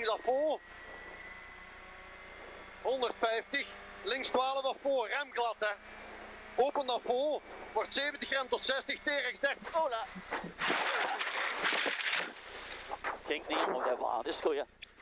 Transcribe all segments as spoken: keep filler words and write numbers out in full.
honderdvijftig af voor. honderdvijftig. Links twaalf af voor. Rem glad hè. Open af voor. Wordt zeventig rem tot zestig. T rechts dertig. Ola. Ging niet om de baan, dat is goed.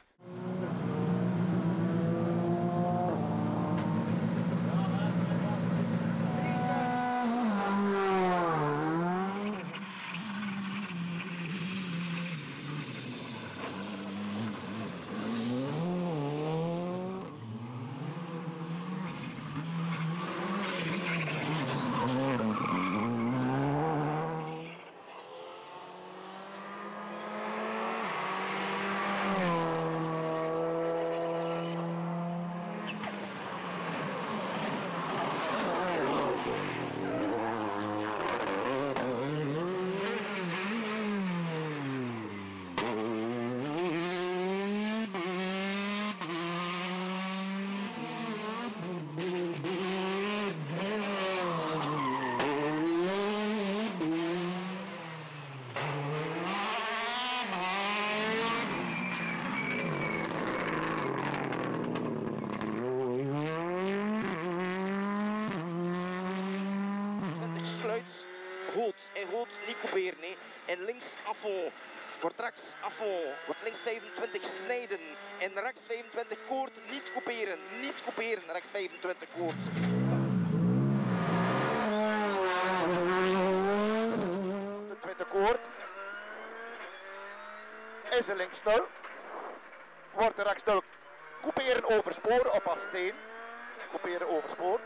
Goed, en goed, niet couperen. Nee. En links afval, wordt rechts afval, wordt links vijfentwintig snijden. En rechts vijfentwintig koord, niet couperen, niet couperen, rechts vijfentwintig koord. De tweede koord. Is er links nul. Wordt er rechts nul. Couperen over spoor op afsteen. Couperen over spoor.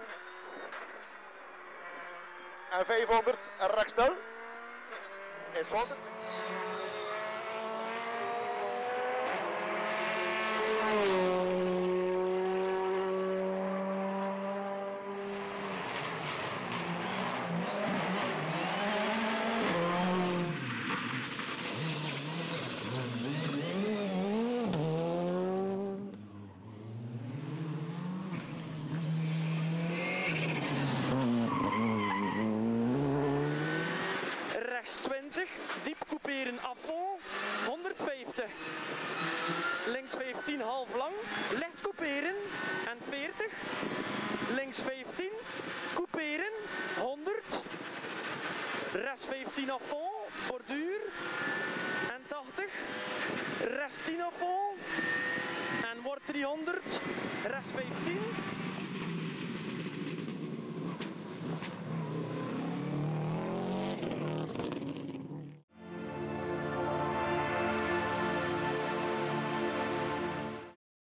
En vijfhonderd rechts nul is honderd. twintig, diep couperen afval, honderdvijftig. Links vijftien half lang, licht couperen en veertig. Links vijftien, couperen, honderd. Rest vijftien afval, borduur en tachtig. Rest tien afval en wordt driehonderd. Rest vijftien.